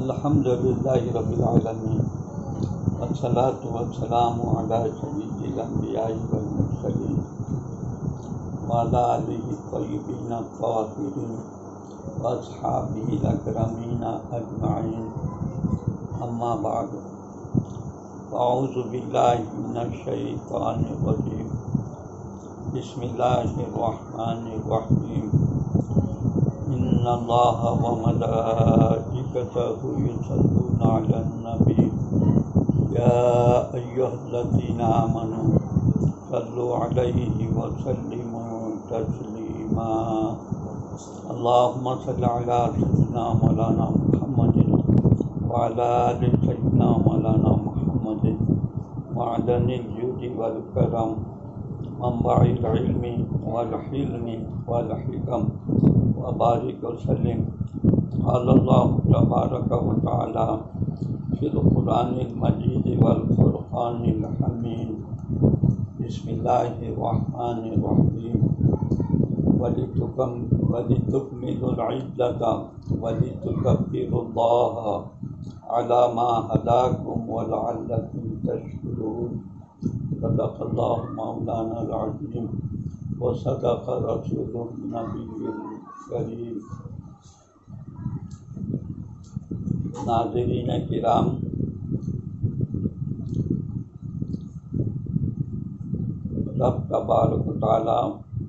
الحمد للہ رب العالمین والصلاة والسلام علی سید الانبیاء والمرسلین وعلی آلہ الطیبین الطاہرین واصحابہ الاکرمین اجمعین، اما بعد، اعوذ باللہ من الشیطان الرجیم، بسم اللہ الرحمن الرحیم۔ ان اللہ وملائکتہ یصلون علی النبی یا ایھا الذین آمنوا صلوا علیہ وسلموا تسلیما۔ اللہم صل علی سیدنا مولانا محمد وعلی آل سیدنا مولانا محمد معدن الجود والکرم منبع العلم والحلم والحکم وبارک وسلم۔ قال اللہ تبارک و تعالی فی القرآن المجید والفرقان الحمید، بسم اللہ الرحمن الرحیم۔ وَلِتُكْمِلُوا الْعِدَّةَ وَلِتُكَبِّرُوا اللَّهَ عَلَى مَا هَدَاكُمْ وَلَعَلَّكُمْ تَشْكُرُونَ۔ صدق اللہ مولانا العظیم وصدق رسول النبی الکریم۔ ناظرین کرام، رب تبارک و تعالیٰ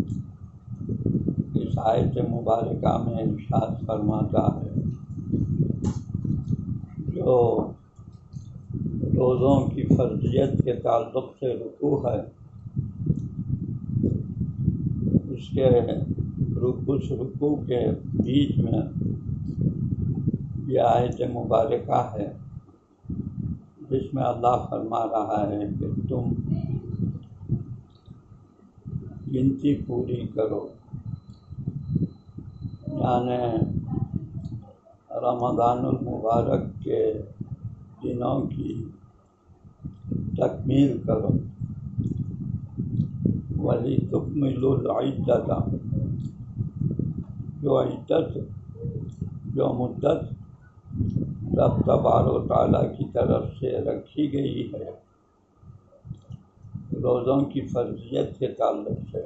اس آیت مبارکہ میں ارشاد فرماتا ہے، جو روزوں کی فرضیت کے تعلق سے رکوع ہے، اس رکوع کے بیچ میں یہ آیت مبارکہ ہے جس میں اللہ فرما رہا ہے کہ تم گنتی پوری کرو، یعنی رمضان المبارک کے دنوں کی تکمیل کرو۔ وَلِتُكْمِلُوا الْعِدَّةَ، جو مدت رب تبارک و تعالیٰ کی طرف سے رکھی گئی ہے روزوں کی فرضیت کے تعلق سے،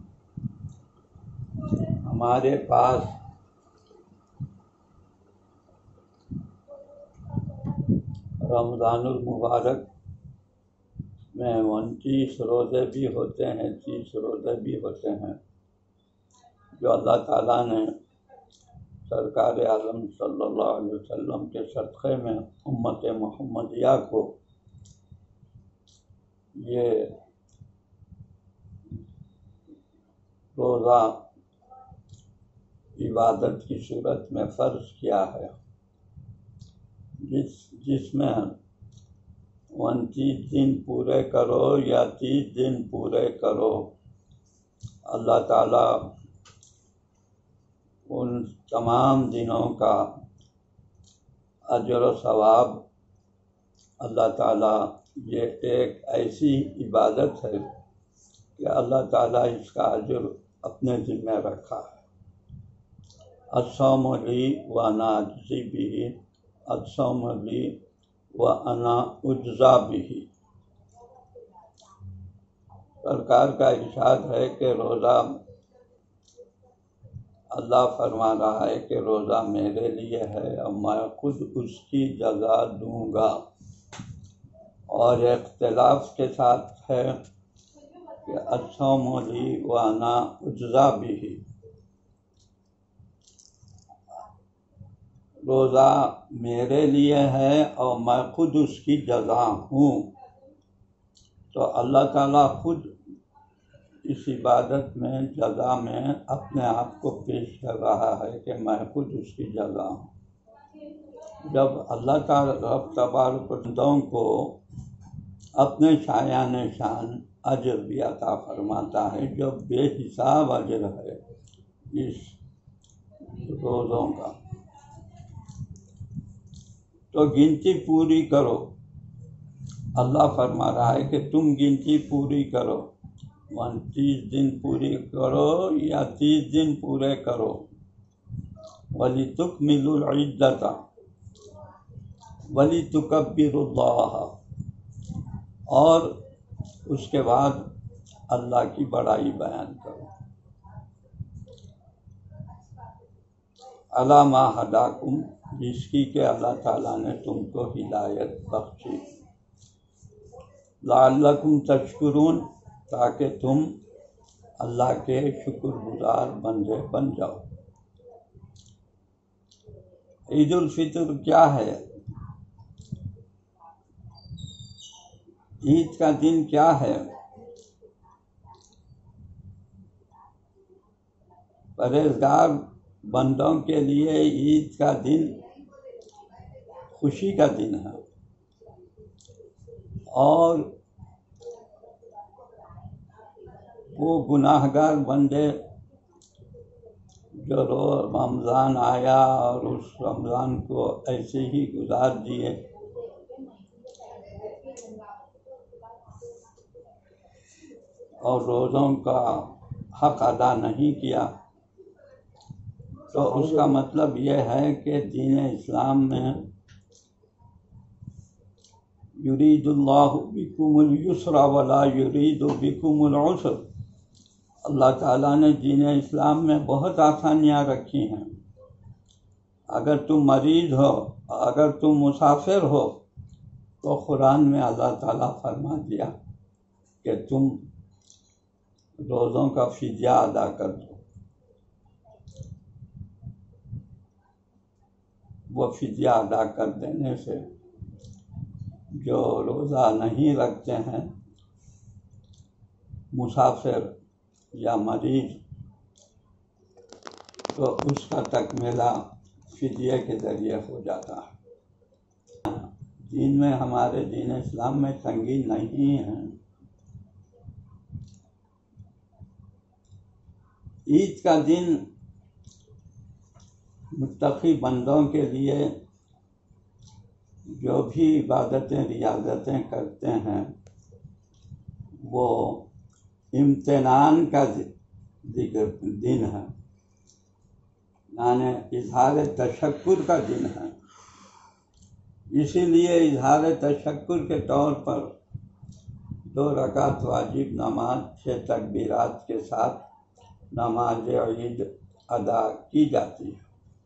ہمارے پاس رمضان المبارک میں 29 روزے بھی ہوتے ہیں، 30 روزے بھی ہوتے ہیں، جو اللہ تعالیٰ نے سرکار عالم صلی اللہ علیہ وسلم کے صدقے میں امت محمدیہ کو یہ روزہ عبادت کی صورت میں فرض کیا ہے، جس میں 29 دن پورے کرو یا 30 دن پورے کرو، اللہ تعالیٰ ان تمام دنوں کا اجر و ثواب، اللہ تعالیٰ یہ ایک ایسی عبادت ہے کہ اللہ تعالیٰ اس کا اجر اپنے ذمہ رکھا ہے۔ الصوم لی وانا اجزی بہ، الصوم لی وانا اجزا بہ۔ سرکار کا ارشاد ہے کہ روزہ، اللہ فرما رہا ہے کہ روزہ میرے لیے ہے اور میں خود اس کی جزا دوں گا، اور اختلاف کے ساتھ ہے کہ الصوم لی وانا اجزا بہ، روزہ میرے لیے ہے اور میں خود اس کی جزا ہوں۔ تو اللہ تعالیٰ خود اس عبادت میں، جزا میں اپنے آپ کو پیش کر رہا ہے کہ میں خود اس کی جزا ہوں۔ جب اللہ تعالیٰ رب تبارک و تعالیٰ کو اپنے شایان شان اجر بھی عطا فرماتا ہے، جو بے حساب اجر ہے اس روزوں کا، تو گنتی پوری کرو۔ اللہ فرما رہا ہے کہ تم گنتی پوری کرو، 29 دن پوری کرو یا 30 دن پورے کرو۔ وَلِتُكْمِلُوا الْعِدَّةَ، وَلِتُكَبِّرُوا اللَّهَ، اور اس کے بعد اللہ کی بڑائی بیان کرو، عَلَىٰ مَا هَدَاكُمْ، جس کی کہ اللہ تعالیٰ نے تم کو ہدایت بخشی، لَعَلَّكُمْ تَشْكُرُونَ، تاکہ تم اللہ کے شکر گزار بندے بن جاؤ۔ عید الفطر کیا ہے؟ عید کا دن کیا ہے؟ پرہیزگار بندوں کے لیے عید کا دن خوشی کا دن ہے، اور وہ گناہ گار بندے جو رمضان آیا اور اس رمضان کو ایسے ہی گزار دیے، اور روزوں کا حق ادا نہیں کیا، تو اس کا مطلب یہ ہے کہ دین اسلام میں یرید اللہ بکم الیسر ولا یرید بکم العسر، اللہ تعالیٰ نے دین اسلام میں بہت آسانیاں رکھی ہیں۔ اگر تم مریض ہو، اگر تم مسافر ہو، تو قرآن میں اللہ تعالیٰ فرما دیا کہ تم روزوں کا فدیہ ادا کر دو۔ وہ فدیہ ادا کر دینے سے جو روزہ نہیں رکھتے ہیں، مسافر یا مریض، تو اس کا تکمیلہ فدیے کے ذریعے ہو جاتا ہے۔ دین میں، ہمارے دین اسلام میں تنگی نہیں ہے۔ عید کا دن متقی بندوں کے لیے جو بھی عبادتیں ریاضتیں کرتے ہیں، وہ امتنان کا دن ہے، یعنی اظہار تشکر کا دن ہے۔ اسی لیے اظہار تشکر کے طور پر 2 رکعت واجب نماز 6 تکبیرات کے ساتھ نماز عید ادا کی جاتی ہے۔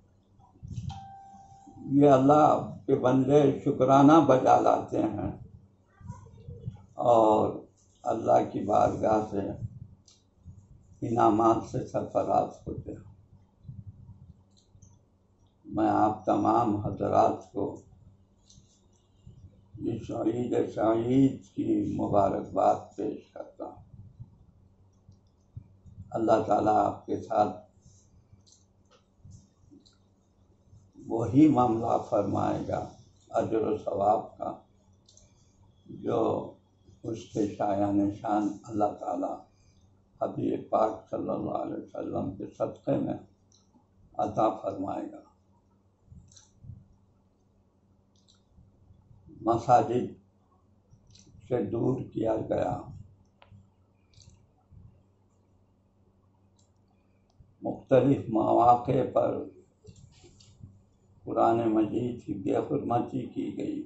یہ اللہ کے بندے شکرانہ بجا لاتے ہیں اور اللہ کی بارگاہ سے انعامات سے سرفراز ہوتے ہیں۔ میں آپ تمام حضرات کو اس عید سعید کی مبارکباد پیش کرتا ہوں۔ اللہ تعالیٰ آپ کے ساتھ وہی معاملہ فرمائے گا اجر و ثواب کا، جو اس کے شایان شان اللہ تعالیٰ حبیب پاک صلی اللہ علیہ وسلم کے صدقے میں عطا فرمائے گا۔ مساجد سے دور کیا گیا، مختلف مواقع پر قرآن مجید کی بے حرمتی کی گئی،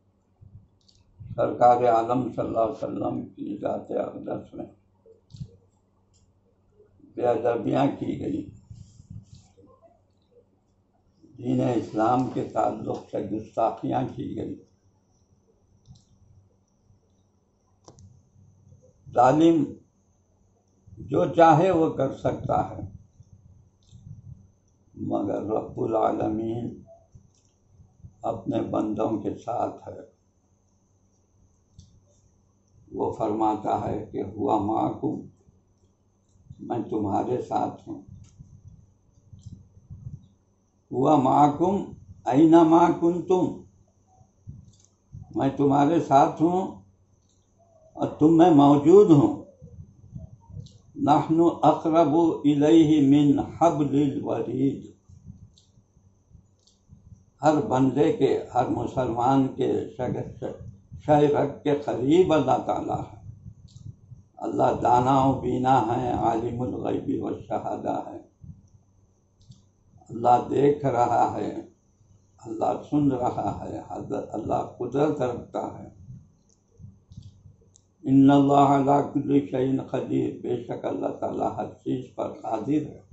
سرکار عالم صلی اللہ علیہ وسلم کی ذات اقدس میں بے ادبیاں کی گئی، دین اسلام کے تعلق سے گستاخیاں کی گئی۔ ظالم جو چاہے وہ کر سکتا ہے، مگر رب العالمین اپنے بندوں کے ساتھ ہے۔ وہ فرماتا ہے کہ ہوا معکم، میں تمہارے ساتھ ہوں۔ ہوا معکم اینما کنتم، میں تمہارے ساتھ ہوں اور تم میں موجود ہوں۔ نحن اقرب الیہ من حبل الورید، ہر بندے کے، ہر مسلمان کے شہرک کے قریب اللہ تعالیٰ ہے۔ اللہ دانا و بینا ہے، عالم الغیب والشہادہ ہے۔ اللہ دیکھ رہا ہے، اللہ سن رہا ہے، حضرت اللہ قدرت رکھتا ہے۔ ان اللہ علی کل شیء قدیر، بے شک اللہ تعالیٰ ہر چیز پر قادر ہے۔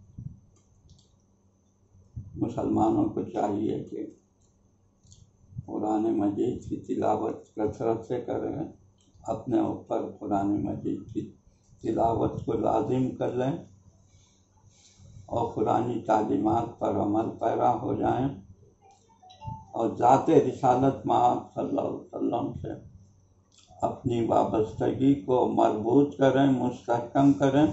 مسلمانوں کو چاہیے کہ قرآن مجید کی تلاوت کثرت سے کریں، اپنے اوپر قرآن مجید کی تلاوت کو لازم کر لیں اور قرآنی تعلیمات پر عمل پیرا ہو جائیں، اور ذات رسالت مآب صلی اللہ علیہ وسلم سے اپنی وابستگی کو مربوط کریں، مستحکم کریں۔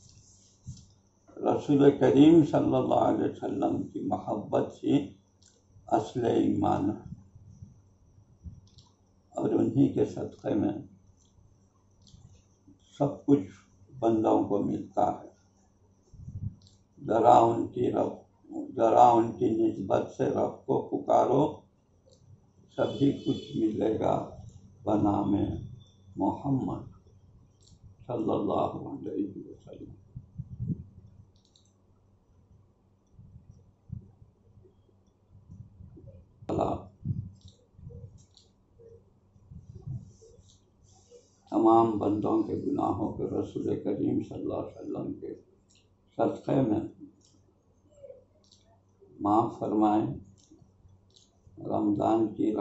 رسول کریم صلی اللہ علیہ وسلم کی محبت ہی اصل ایمان ہے، اور انہی کے صدقے میں سب کچھ بندوں کو ملتا ہے۔ ذرا ان کی نسبت سے رب کو پکارو، سبھی کچھ ملے گا بنام محمد صلی اللہ علیہ وسلم۔ تمام بندوں کے گناہوں کے رسول کریم صلی اللہ علیہ وسلم کے صدقے میں معاف فرمائیں، رمضان کی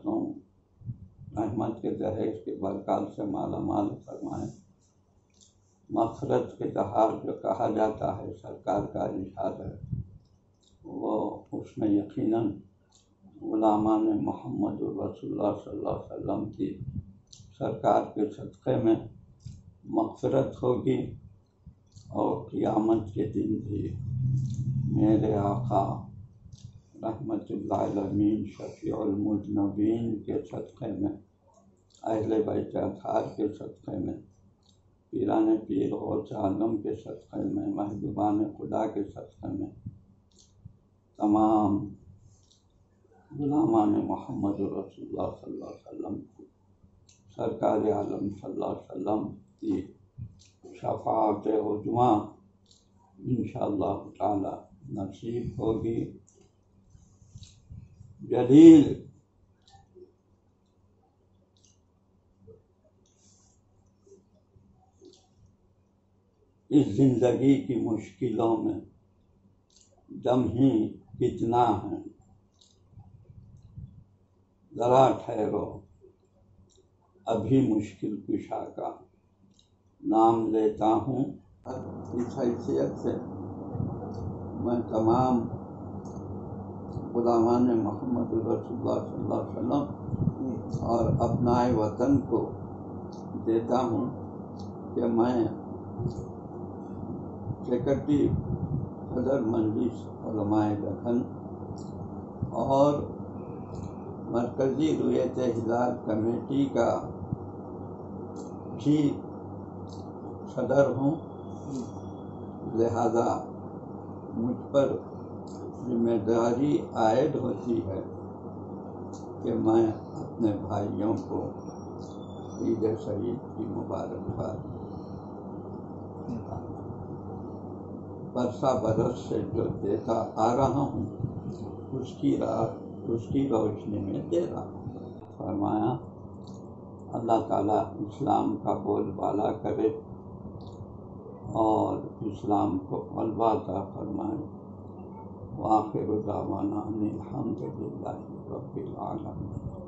رحمت کے دہیز کے برکات سے مالا مال فرمائیں۔ مغفرت کے دہار جو کہا جاتا ہے، سرکار کا ارشاد ہے، وہ اس میں یقیناً غلامان محمد رسول اللہ صلی اللہ علیہ وسلم کی سرکار کے صدقے میں مغفرت ہوگی، اور قیامت کے دن بھی میرے آقا رحمت اللہ علیہ شفیع المذنبین کے صدقے میں، اہل بیت اطہار کے صدقے میں، پیران پیر غوث اعظم کے صدقے میں، محبوبان خدا کے صدقے میں، تمام غلامان محمد رسول اللہ صلی اللہ علیہ وسلم کو سرکار عالم صلی اللہ علیہ وسلم کی شفاعت عظمیٰ انشاءاللہ تعالی نصیب ہوگی۔ جلیل اس زندگی کی مشکلوں میں دم ہی کتنا ہے، ذرا ٹھہرو، ابھی مشکل کشا کا نام لیتا ہوں۔ اس حیثیت سے میں تمام غلامان محمد رسول اللہ صلی اللہ علیہ وسلم اور ابنائے وطن کو دیتا ہوں کہ میں سیکرٹری صدر مجلس علماء دکن اور مرکزی رویت ہلال کمیٹی کا بھی صدر ہوں، لہذا مجھ پر ذمہ داری عائد ہوتی ہے کہ میں اپنے بھائیوں کو عید سعید کی مبارکباد برسہ برس سے جو دیتا آ رہا ہوں اس کی روشنی میں دے رہا ہوں۔ فرمایا اللہ تعالیٰ اسلام کا بول بالا کرے اور اسلام کو غلبہ عطا فرمائے۔ وآخر دعوانا ان الحمد للہ رب العالمین۔